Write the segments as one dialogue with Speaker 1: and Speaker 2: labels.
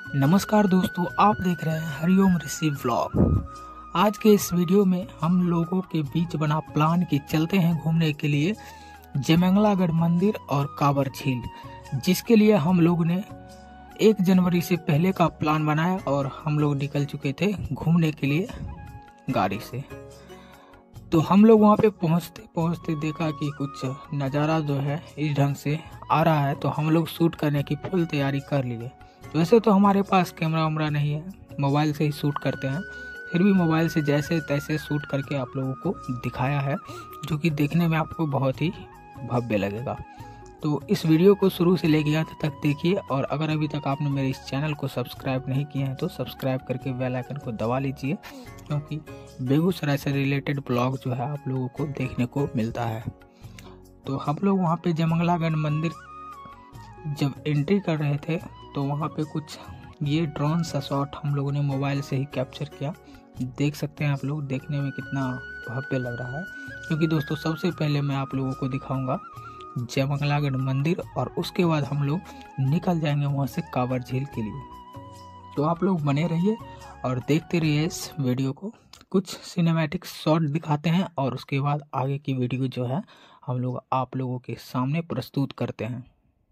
Speaker 1: नमस्कार दोस्तों, आप देख रहे हैं हरिओम ऋषि व्लॉग। आज के इस वीडियो में हम लोगों के बीच बना प्लान कि चलते हैं घूमने के लिए जयमंगलागढ़ मंदिर और कांवर झील, जिसके लिए हम लोग ने 1 जनवरी से पहले का प्लान बनाया और हम लोग निकल चुके थे घूमने के लिए गाड़ी से। तो हम लोग वहाँ पे पहुँचते पहुँचते देखा कि कुछ नज़ारा जो है इस ढंग से आ रहा है, तो हम लोग शूट करने की फुल तैयारी कर लिए। वैसे तो हमारे पास कैमरा वैमरा नहीं है, मोबाइल से ही शूट करते हैं, फिर भी मोबाइल से जैसे तैसे शूट करके आप लोगों को दिखाया है, जो कि देखने में आपको बहुत ही भव्य लगेगा। तो इस वीडियो को शुरू से लेकर अंत तक देखिए, और अगर अभी तक आपने मेरे इस चैनल को सब्सक्राइब नहीं किए हैं तो सब्सक्राइब करके बेल आइकन को दबा लीजिए, क्योंकि बेगूसराय से रिलेटेड ब्लॉग जो है आप लोगों को देखने को मिलता है। तो हम लोग वहाँ पे जयमंगलागढ़ मंदिर जब एंट्री कर रहे थे तो वहाँ पे कुछ ये ड्रोन सा शॉट हम लोगों ने मोबाइल से ही कैप्चर किया। देख सकते हैं आप लोग, देखने में कितना भव्य लग रहा है। क्योंकि दोस्तों सबसे पहले मैं आप लोगों को दिखाऊंगा जयमंगलागढ़ मंदिर, और उसके बाद हम लोग निकल जाएंगे वहाँ से कांवर झील के लिए। तो आप लोग बने रहिए और देखते रहिए इस वीडियो को। कुछ सिनेमैटिक शॉट दिखाते हैं और उसके बाद आगे की वीडियो जो है हम लोग आप लोगों के सामने प्रस्तुत करते हैं।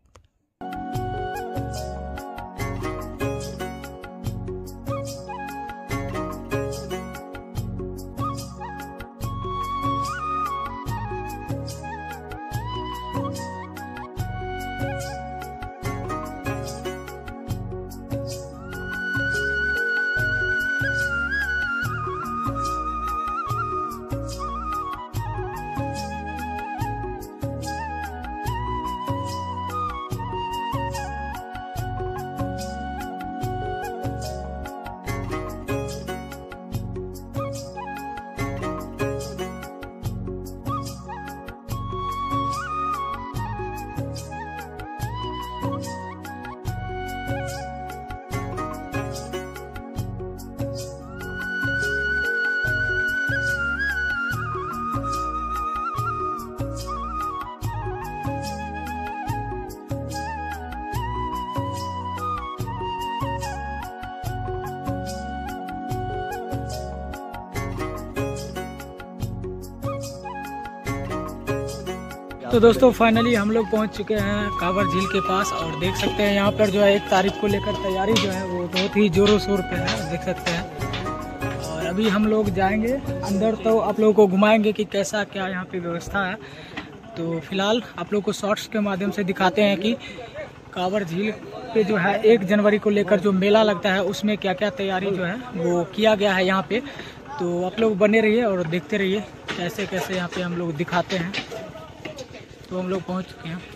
Speaker 1: तो दोस्तों फाइनली हम लोग पहुंच चुके हैं कांवर झील के पास, और देख सकते हैं यहाँ पर जो है 1 तारीख को लेकर तैयारी जो है वो बहुत ही जोरों शोर पे है, देख सकते हैं। और अभी हम लोग जाएंगे अंदर, तो आप लोगों को घुमाएंगे कि कैसा क्या यहाँ पे व्यवस्था है। तो फिलहाल आप लोग को शॉर्ट्स के माध्यम से दिखाते हैं कि कांवर झील पे जो है 1 जनवरी को लेकर जो मेला लगता है उसमें क्या क्या तैयारी जो है वो किया गया है यहाँ पे। तो आप लोग बने रहिए और देखते रहिए कैसे कैसे यहाँ पे हम लोग दिखाते हैं। तो हम लोग पहुंच चुके हैं।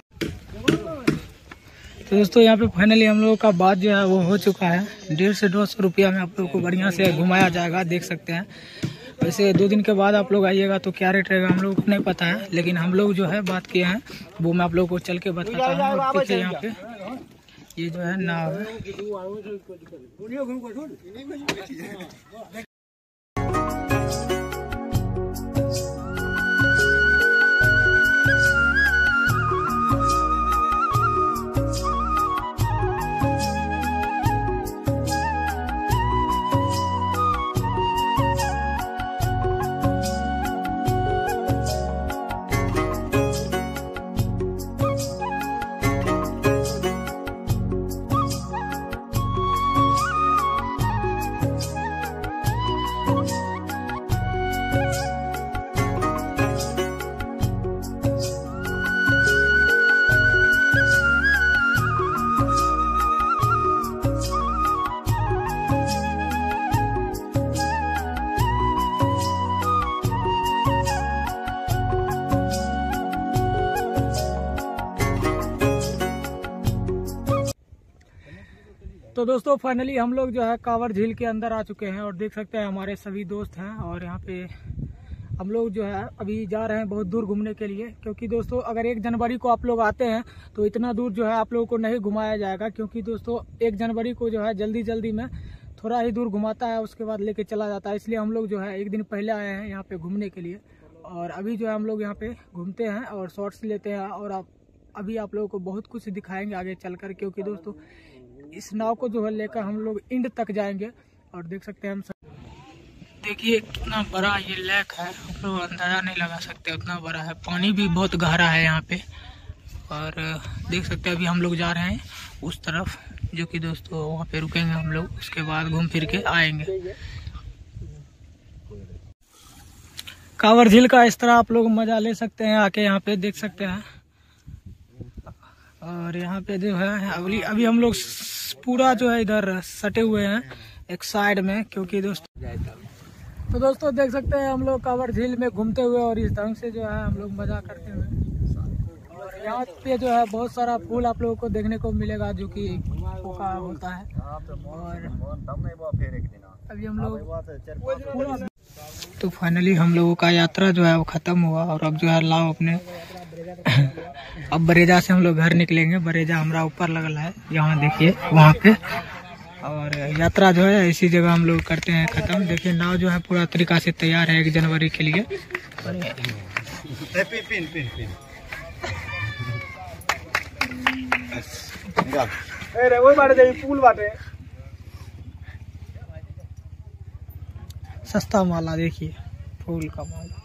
Speaker 1: तो दोस्तों यहाँ पे फाइनली हम लोगों का बात जो है वो हो चुका है। 150 से 200 रुपया में आप लोगों को बढ़िया से घुमाया जाएगा, देख सकते हैं। वैसे 2 दिन के बाद आप लोग आइएगा तो क्या रेट रहेगा हम लोग को नहीं पता है, लेकिन हम लोग जो है बात किए हैं वो मैं आप लोगों को चल के बताता हूँ। देखिए यहाँ पे ये जो है नाव है। तो दोस्तों फाइनली हम लोग जो है कांवर झील के अंदर आ चुके हैं, और देख सकते हैं हमारे सभी दोस्त हैं। और यहाँ पे हम लोग जो है अभी जा रहे हैं बहुत दूर घूमने के लिए, क्योंकि दोस्तों अगर 1 जनवरी को आप लोग आते हैं तो इतना दूर जो है आप लोगों को नहीं घुमाया जाएगा, क्योंकि दोस्तों 1 जनवरी को जो है जल्दी जल्दी में थोड़ा ही दूर घुमाता है, उसके बाद लेके चला जाता है। इसलिए हम लोग जो है 1 दिन पहले आए हैं यहाँ पे घूमने के लिए, और अभी जो है हम लोग यहाँ पे घूमते हैं और शॉर्ट्स लेते हैं, और अभी आप लोगों को बहुत कुछ दिखाएंगे आगे चलकर, क्योंकि दोस्तों इस नाव को जो है लेकर हम लोग इंड तक जाएंगे। और देख सकते हैं हम सब, देखिए कितना बड़ा ये लेक है, हम लोग अंदाजा नहीं लगा सकते, उतना बड़ा है। पानी भी बहुत गहरा है यहाँ पे। और देख सकते हैं अभी हम लोग जा रहे हैं उस तरफ, जो कि दोस्तों वहाँ पे रुकेंगे हम लोग, उसके बाद घूम फिर के आएंगे। कांवर झील का इस तरह आप लोग मजा ले सकते हैं आके, यहाँ पे देख सकते हैं। और यहाँ पे जो है अभी हम लोग पूरा जो है इधर सटे हुए हैं एक साइड में, क्योंकि दोस्तों देख सकते हैं हम लोग कांवर झील में घूमते हुए और इस ढंग से जो है हम लोग मजा करते हुए। और यहाँ पे जो है बहुत सारा फूल आप लोगों को देखने को मिलेगा, जो कि पोका होता है। और अभी हम लोग तो फाइनली हम लोगों का यात्रा जो है वो खत्म हुआ। और अब जो है लाओ अपने अब बरेजा से हम लोग घर निकलेंगे। बरेजा हमारा ऊपर लगल है, यहाँ देखिए वहाँ पे। और यात्रा जो है इसी जगह हम लोग करते हैं खत्म। देखिए नाव जो है पूरा तरीका से तैयार है 1 जनवरी के लिए। सस्ता माला देखिए, फूल का माला।